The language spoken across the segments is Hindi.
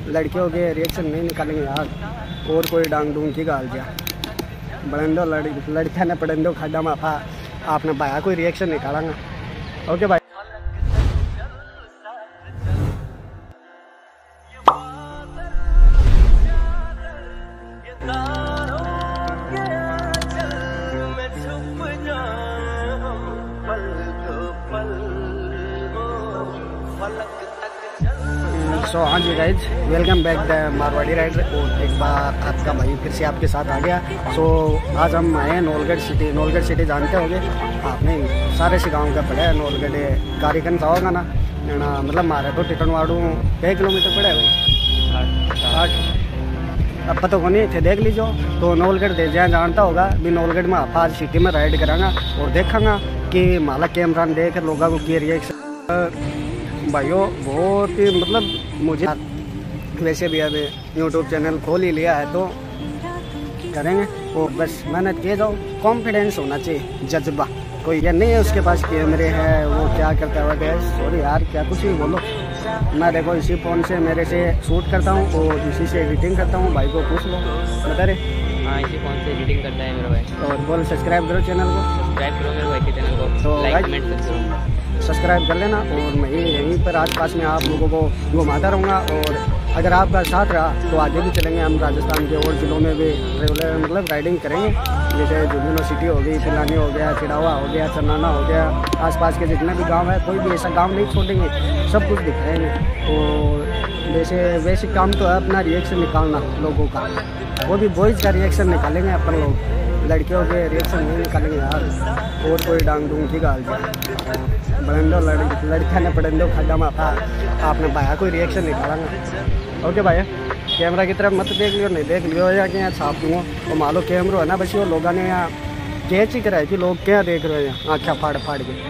लड़कियों के रिएक्शन नहीं निकालेंगे यार। और कोई डांग डूंग की गाल दिया बड़ंदो लड़किया ने पड़ंदो खड्डा माफा आपने भाया कोई रिएक्शन निकालेंगे। ओके भाई। सो हाँ जी guys, welcome back the Marwari rider. और एक बार आपका भाई फिर से आपके साथ आ गया। सो आज हम आए हैं नौलगढ़ सिटी। नौलगढ़ सिटी जानते होंगे आपने, सारे से गाँव का पड़ा है नौलगढ़। कार्यक्रम सा होगा ना, मतलब हमारे तो टिकटवाड़ू 1 किलोमीटर पड़े हुए 8। अब पता को नहीं थे, देख लीजिए। तो नौलगढ़ दे जहाँ जानता होगा भी नौलगढ़ में आप आज सिटी में राइड करांगा और देखांगा कि माला कैमरा देख लोगों को की रिएक्शन। भाइयों बहुत ही मतलब मुझे वैसे भी अब यूट्यूब चैनल खोल ही लिया है तो करेंगे। और बस मेहनत किए जाओ, कॉन्फिडेंस होना चाहिए, जज्बा। कोई ये नहीं है उसके पास कैमरे है वो क्या करता है। सॉरी यार, क्या कुछ भी बोलो। मैं देखो इसी फ़ोन से मेरे से शूट करता हूँ और इसी से एडिटिंग करता हूँ। भाई को पूछ लो, बता रहे। हाँ, इसी फ़ोन से एडिटिंग करता है मेरा भाई। और बोल सब्सक्राइब करो चैनल को, सब्सक्राइब करो मेरे भाई के चैनल को, तो लाइक कमेंट करो, सब्सक्राइब कर लेना। और मैं यहीं पर आसपास में आप लोगों को घुमाता रहूँगा। और अगर आपका साथ रहा तो आगे भी चलेंगे हम राजस्थान के और ज़िलों में भी रेगुलर मतलब राइडिंग करेंगे। जैसे झुंझुनू सिटी हो गई, पिलानी हो गया, चिड़ावा हो गया, चन्नाना हो गया, आसपास के जितने भी गांव है कोई भी ऐसा गांव नहीं छोड़ेंगे, सब कुछ दिखाएंगे। और जैसे बेसिक काम तो है अपना रिएक्शन निकालना लोगों का, वो भी बॉयज़ का रिएक्शन निकालेंगे अपन लोग, लड़कियों के रिएक्शन नहीं निकालेंगे यार। और कोई डांग डूंग की गाल दिया बड़ंदो लड़किया ने पड़ंदो खड्डा माफा आपने भाया कोई रिएक्शन निकालेंगे। ओके भाई, कैमरा की तरफ मत देख लियो, नहीं देख लियो या कि यहाँ छाप दूँगा। और मान लो कैमरा है ना बस, वो लोगों ने यहाँ कैच ही करा है कि लोग क्या देख रहे हैं आँखें फाड़ फाड़ के।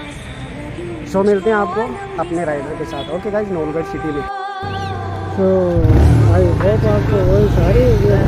सो मिलते हैं आपको अपने राइडर के साथ। ओके गाइस, नौलगढ़ सिटी में। तो आई होप आपको वही सारी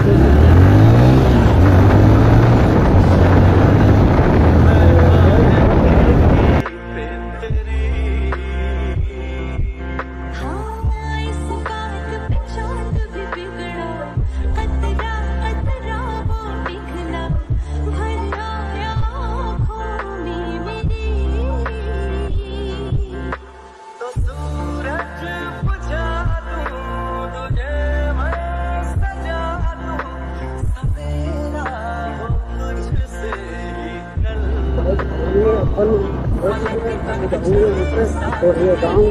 और ये गाँव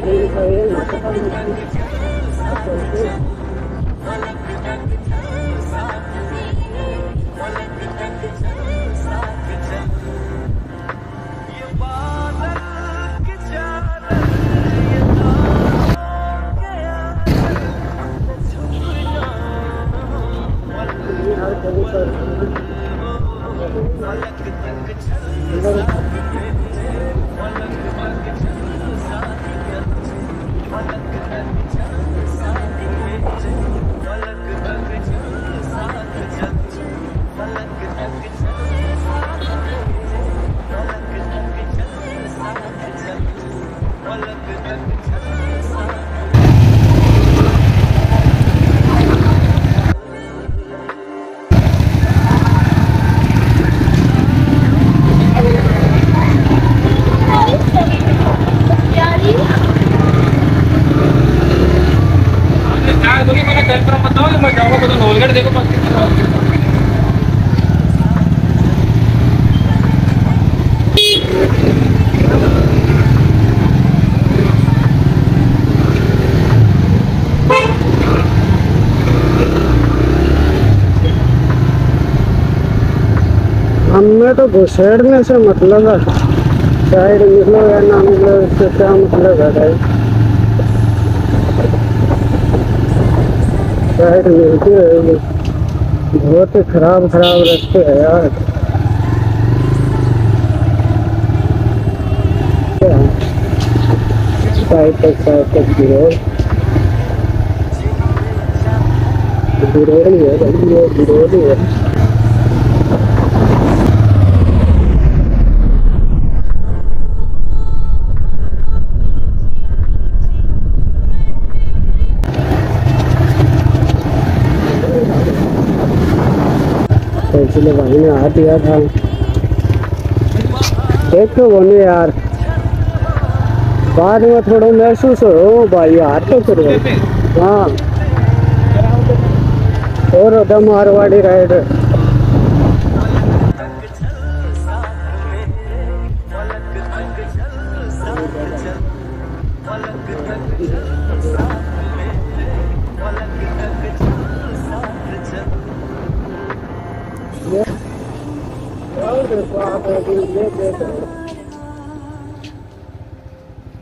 नौलगढ़ देखो हमें तो घुसेड़ने से मतलब है, साइड निकलो या ना निकलो इससे क्या मतलब है भाई। साइड मिलती रहेगी, बहुत ही खराब रास्ते है यार। साइड तक बिरोड़ ही है, बिरोड़ ही है। इसलिए भाई ने हाथ दिया था। देखो बोने यार बाद में थोड़ा महसूस हो भाई हाथ तो करो। हाँ और होता मारवाड़ी राइड।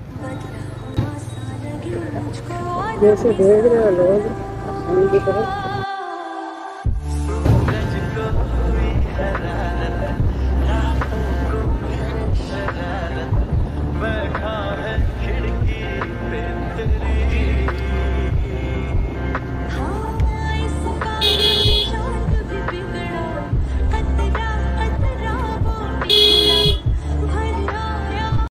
जैसे देख रहे हैं लोग की तरफ